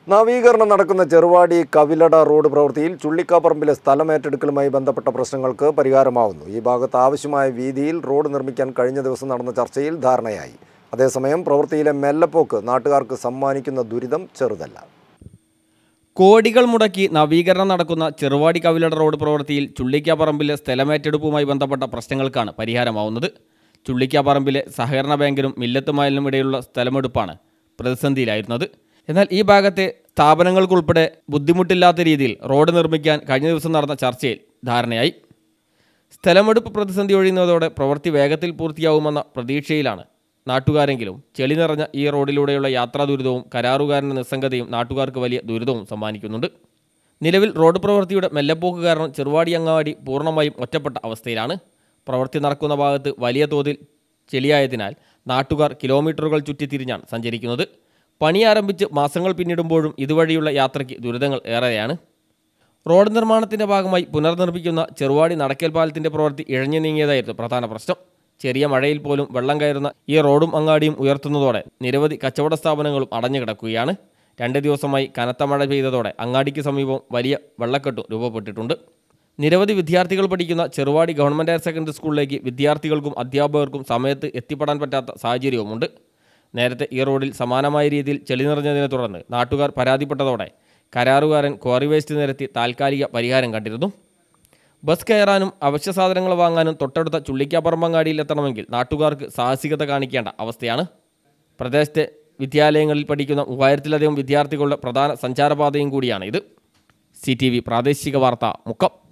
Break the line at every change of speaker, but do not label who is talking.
നവീകരണം നടക്കുന്ന ചെറുവാടി കവിലട റോഡ് പ്രവൃത്തിയിൽ ചുള്ളിക്കാപ്പറമ്പിലെ സ്ഥലമേറ്റെടുക്കലുമായി ബന്ധപ്പെട്ട പ്രശ്നങ്ങൾക്ക് പരിഹാരമാവുന്നു. ഈ ഭാഗത്ത് ആവശ്യമായ വീതിയിൽ റോഡ് നിർമ്മിക്കാൻ കഴിഞ്ഞ ദിവസം നടന്ന ചർച്ചയിൽ ധാരണയായി. അതേസമയം പ്രവൃത്തിയിലെ മെല്ലപ്പോക്ക് നാട്ടുകാർക്ക് സമ്മാനിക്കുന്ന ദുരിതം ചെറുതല്ല.
കോടികൾ മുടക്കി നവീകരണം നടക്കുന്ന ചെറുവാടി കവിലട റോഡ് പ്രവൃത്തിയിൽ ചുള്ളിക്കാപ്പറമ്പിലെ സ്ഥലമേറ്റെടുപ്പുമായി ബന്ധപ്പെട്ട പ്രശ്നങ്ങൾക്കാണ് പരിഹാരമാവുന്നത്. ചുള്ളിക്കാപ്പറമ്പിലെ സഹകരണ ബാങ്കിനും മില്ലത്ത് മയലിനും ഇടയിലുള്ള സ്ഥലമെടുപ്പാണ് പ്രതിസന്ധിയിലായിരുന്നത്. എന്നാൽ ഈ ഭാഗത്തെ സ്ഥാപനങ്ങൾക്കുൾപ്പെടെ ബുദ്ധിമുട്ടില്ലാത്ത രീതിയിൽ റോഡ് നിർമ്മിക്കാൻ കഴിഞ്ഞ ദിവസം നടന്ന ചർച്ചയിൽ ധാരണയായി. സ്ഥലമെടുപ്പ് പ്രതിസന്ധി ഒഴിയുന്നതോടെ പ്രവൃത്തി വേഗത്തിൽ പൂർത്തിയാവുമെന്ന പ്രതീക്ഷയിലാണ് നാട്ടുകാരെങ്കിലും ചെളി നിറഞ്ഞ ഈ റോഡിലൂടെയുള്ള യാത്രാ ദുരിതവും കരാറുകാരൻ്റെ നിസ്സംഗതയും നാട്ടുകാർക്ക് വലിയ ദുരിതവും സമ്മാനിക്കുന്നുണ്ട്. നിലവിൽ റോഡ് പ്രവൃത്തിയുടെ മെല്ലപ്പോക്ക് കാരണം ചെറുവാടി അങ്ങാടി പൂർണ്ണമായും ഒറ്റപ്പെട്ട അവസ്ഥയിലാണ്. പ്രവൃത്തി നടക്കുന്ന ഭാഗത്ത് വലിയ തോതിൽ ചെളിയായതിനാൽ നാട്ടുകാർ കിലോമീറ്ററുകൾ ചുറ്റിത്തിരിഞ്ഞാണ് സഞ്ചരിക്കുന്നത്. പണി ആരംഭിച്ച് മാസങ്ങൾ പിന്നിടുമ്പോഴും ഇതുവഴിയുള്ള യാത്രയ്ക്ക് ദുരിതങ്ങൾ ഏറെയാണ്. റോഡ് നിർമ്മാണത്തിൻ്റെ ഭാഗമായി പുനർനിർമ്മിക്കുന്ന ചെറുവാടി നടക്കൽ പാലത്തിൻ്റെ പ്രവൃത്തി ഇഴഞ്ഞു നീങ്ങിയതായിരുന്നു പ്രധാന പ്രശ്നം. ചെറിയ മഴയിൽ പോലും വെള്ളം കയറുന്ന ഈ റോഡും അങ്ങാടിയും ഉയർത്തുന്നതോടെ നിരവധി കച്ചവട സ്ഥാപനങ്ങളും അടഞ്ഞു കിടക്കുകയാണ്. 2 ദിവസമായി കനത്ത മഴ പെയ്തതോടെ അങ്ങാടിക്ക് സമീപം വലിയ വെള്ളക്കെട്ടും രൂപപ്പെട്ടിട്ടുണ്ട്. നിരവധി വിദ്യാർത്ഥികൾ പഠിക്കുന്ന ചെറുവാടി ഗവൺമെൻറ് ഹയർ സെക്കൻഡറി സ്കൂളിലേക്ക് വിദ്യാർത്ഥികൾക്കും അധ്യാപകർക്കും സമയത്ത് എത്തിപ്പെടാൻ പറ്റാത്ത സാഹചര്യവുമുണ്ട്. നേരത്തെ ഈ റോഡിൽ സമാനമായ രീതിയിൽ ചെളി നിറഞ്ഞതിനെ തുടർന്ന് നാട്ടുകാർ പരാതിപ്പെട്ടതോടെ കരാറുകാരൻ ക്വാറി വേസ്റ്റ് നിരത്തി താൽക്കാലിക പരിഹാരം കണ്ടിരുന്നു. ബസ് കയറാനും അവശ്യ സാധനങ്ങൾ വാങ്ങാനും തൊട്ടടുത്ത ചുള്ളിക്കാപ്പറമ്പങ്ങാടിയിൽ എത്തണമെങ്കിൽ നാട്ടുകാർക്ക് സാഹസികത കാണിക്കേണ്ട അവസ്ഥയാണ്. പ്രദേശത്തെ വിദ്യാലയങ്ങളിൽ പഠിക്കുന്ന 3000-ലധികം വിദ്യാർത്ഥികളുടെ പ്രധാന സഞ്ചാരപാതയും കൂടിയാണ് ഇത്. CTV പ്രാദേശിക വാർത്ത മുക്കം.